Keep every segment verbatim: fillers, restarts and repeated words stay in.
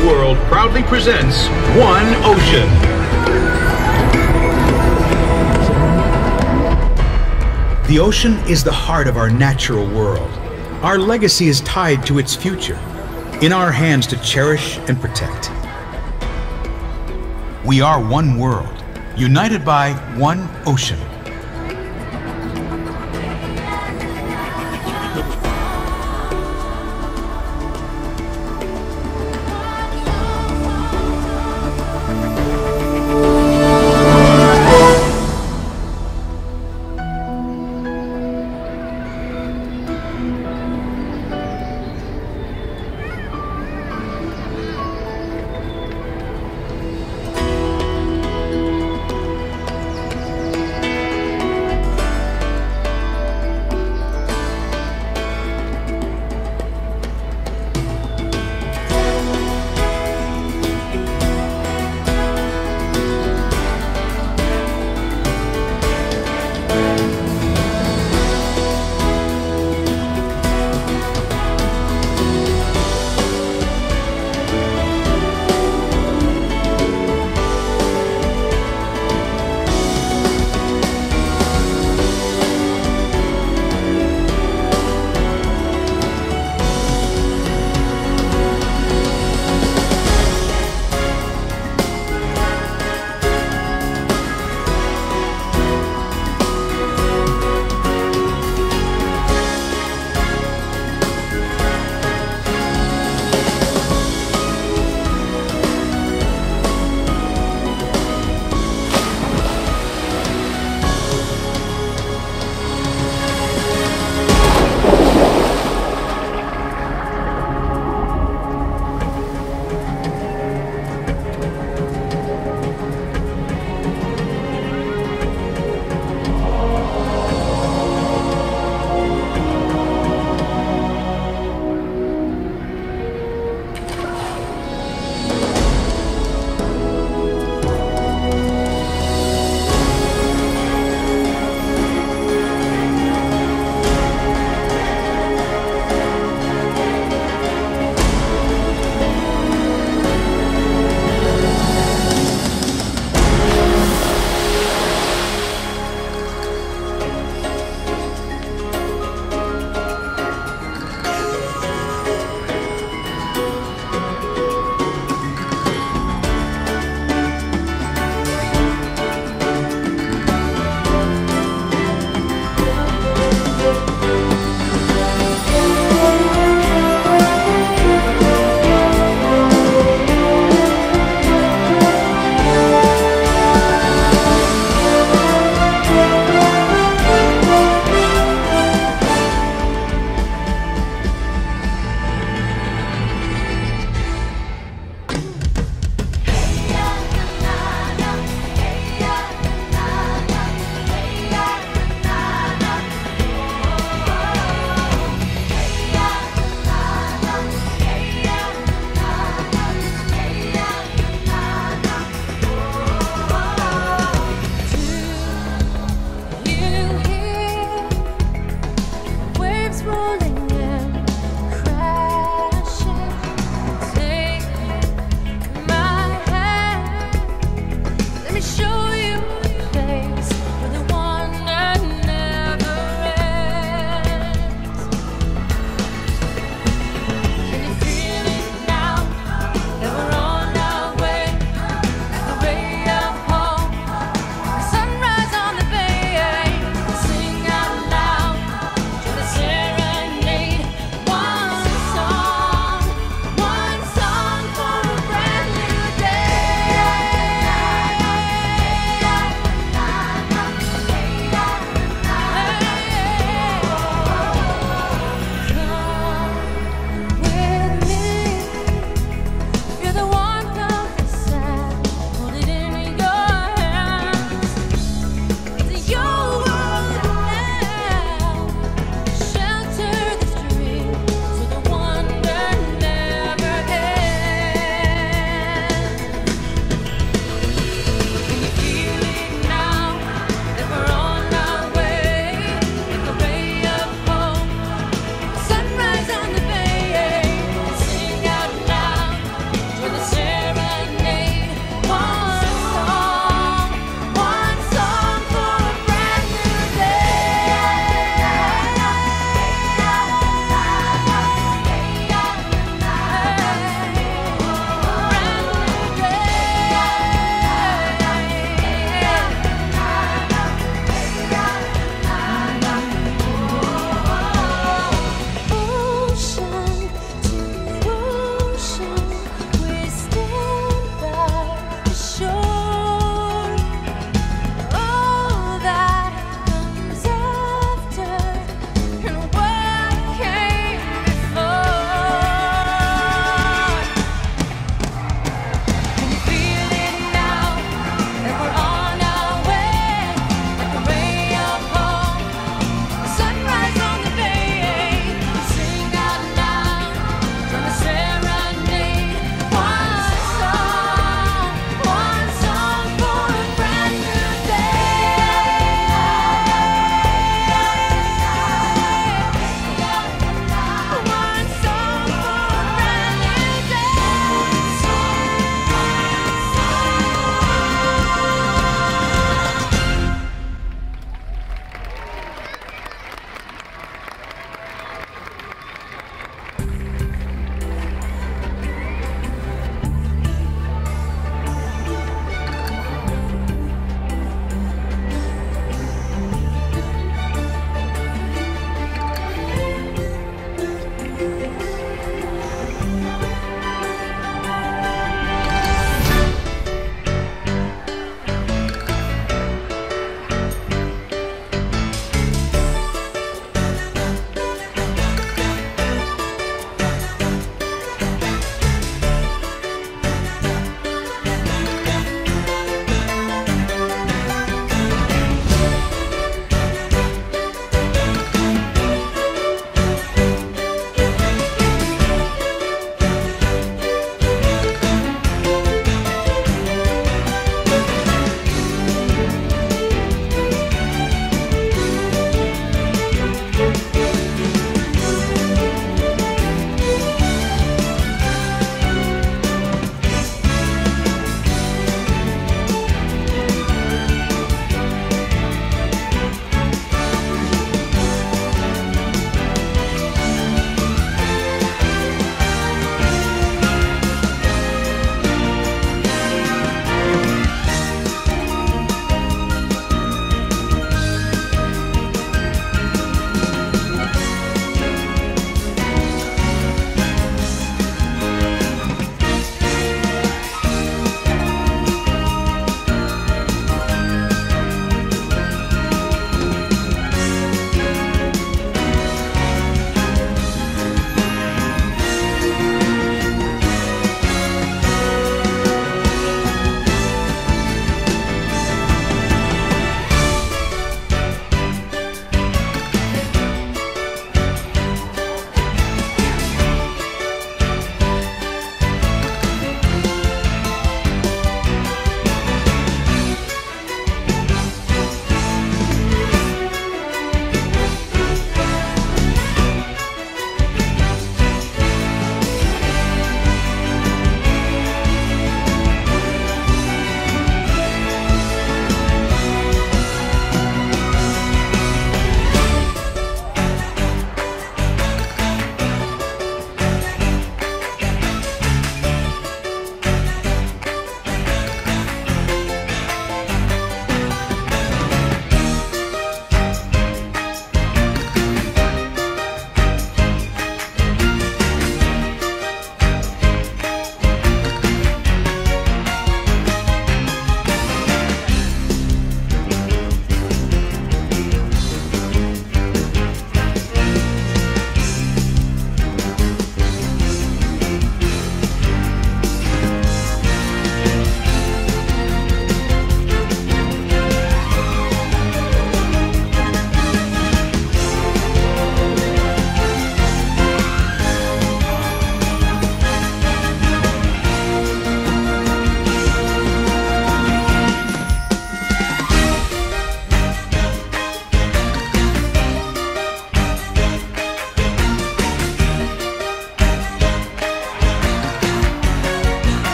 SeaWorld proudly presents One Ocean. The ocean is the heart of our natural world. Our legacy is tied to its future, in our hands to cherish and protect. We are one world, united by one ocean.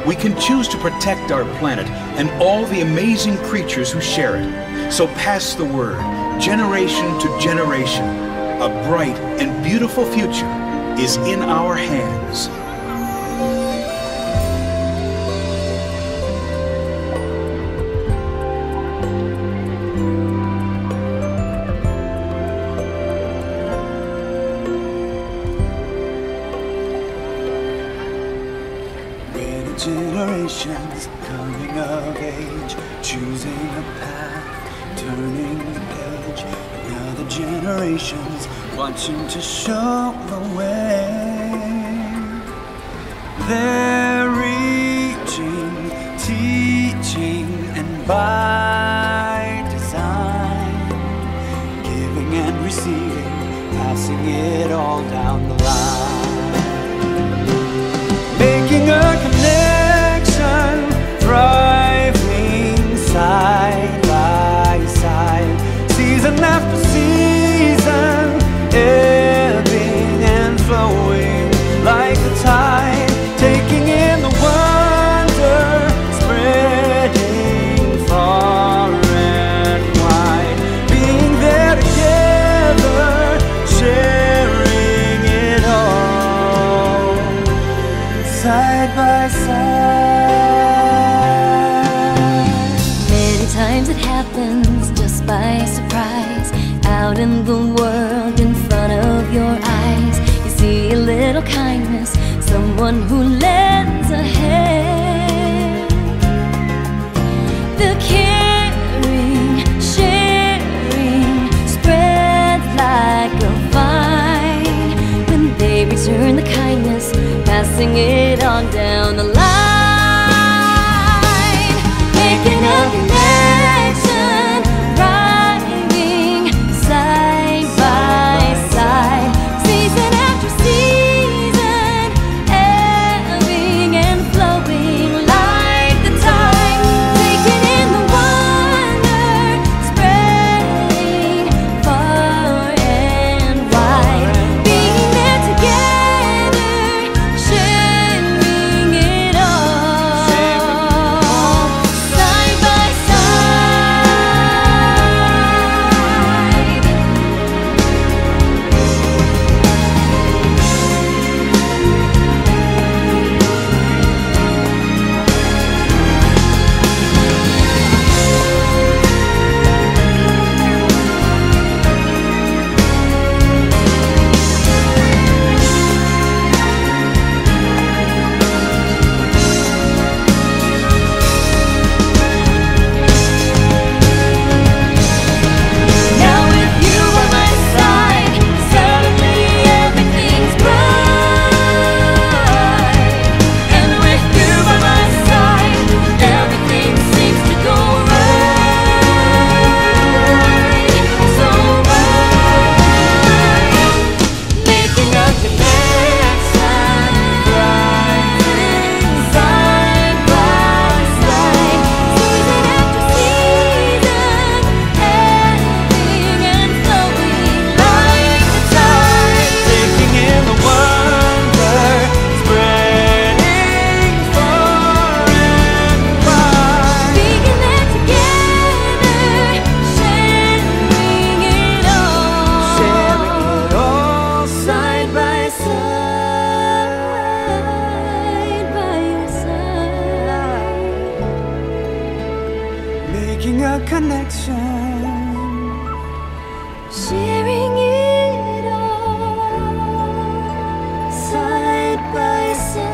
we can choose to protect our planet and all the amazing creatures who share it. So pass the word, generation to generation. A bright and beautiful future is in our hands. Generations coming of age, choosing a path, turning the page. Now the generations watching to show the way. They're reaching, teaching, and by design, giving and receiving, passing it all down the line. Making a connection, thriving side by side, season after season, ebbing and flowing like the tide, taking in the wonder, spreading far and wide, being there together, sharing it all, side by side. Many times it happens just by surprise, out in the world in front of your eyes. You see a little kindness, someone who lends a hand. The caring, sharing spreads like a vine. When they return the kindness, passing it on down the line. Making a connection, riding side by side, season after season, ebbing and flowing like the tide, taking in the wonder, spreading far and wide, being there together, sharing it all, side by side. Now with you by my side, suddenly everything's bright. And with you by my side, everything seems to go right. So right, making a connection, rising side by side, season after season, ebbing and flowing like the tide, Taking in the wonder, spreading far and wide, being there together, sharing it all, sharing it all, side by side, by your side, making a connection. sharing it all, side by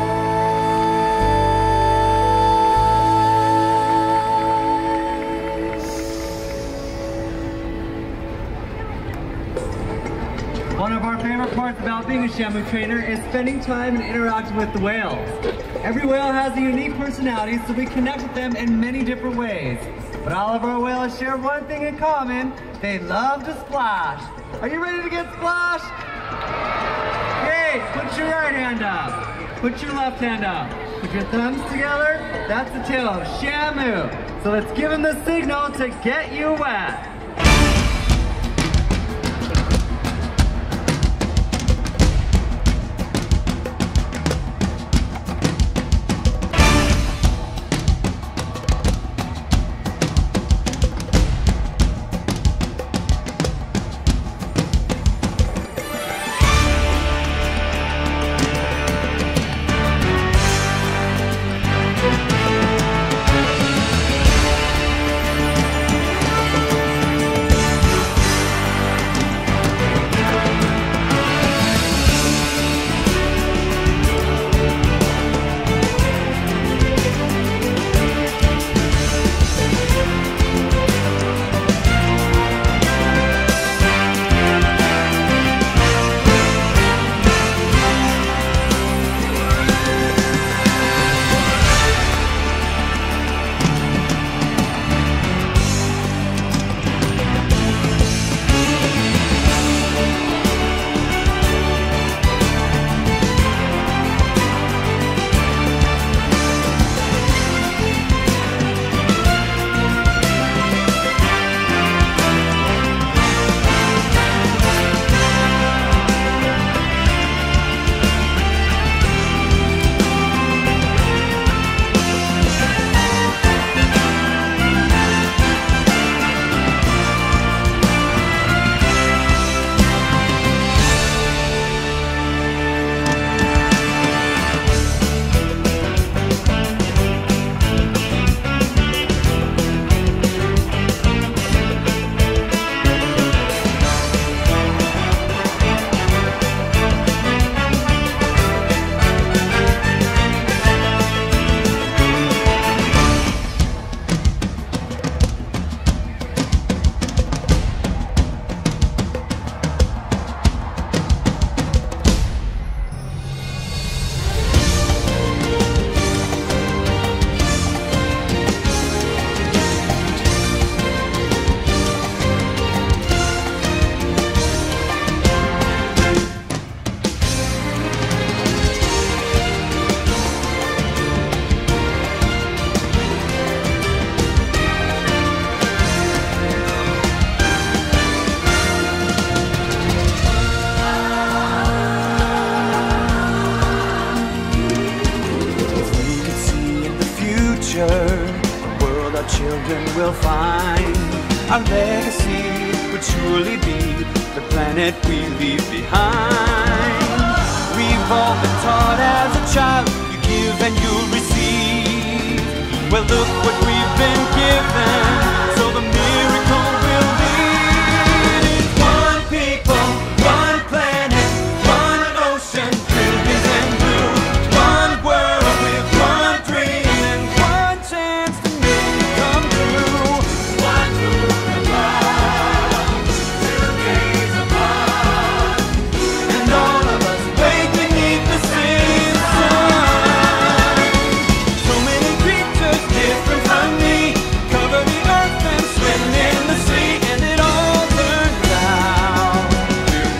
side. One of our favorite parts about being a Shamu trainer is spending time and interacting with the whales. Every whale has a unique personality, so we connect with them in many different ways. But all of our whales share one thing in common: they love to splash. Are you ready to get splashed? Great, put your right hand up. Put your left hand up. Put your thumbs together. That's the tail of Shamu. So let's give him the signal to get you wet. children will find. Our legacy would surely be the planet we leave behind. We've all been taught as a child, you give and you'll receive. Well, look what we've been given, so the miracle will be. It's one people, one planet, one ocean, billions and blue. One world with one dream and one chance to make it come true. One moon above, two days apart, and all of us wake beneath the same sun. So many creatures different from me cover the earth and swim in the sea, and it all turns out we're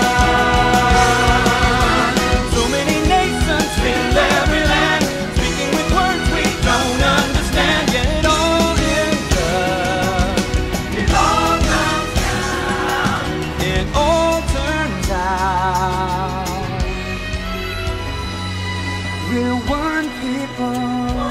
one. So many nations fill every land, speaking with words we don't understand, yet it all ends up. It all comes down. It all turns out we're one people.